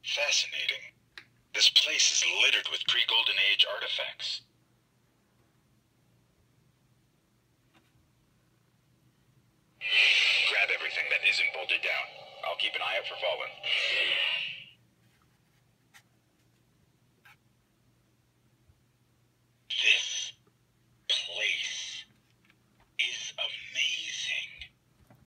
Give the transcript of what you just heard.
Fascinating. This place is littered with pre-Golden Age artifacts. Grab everything that isn't bolted down. I'll keep an eye out for Fallen.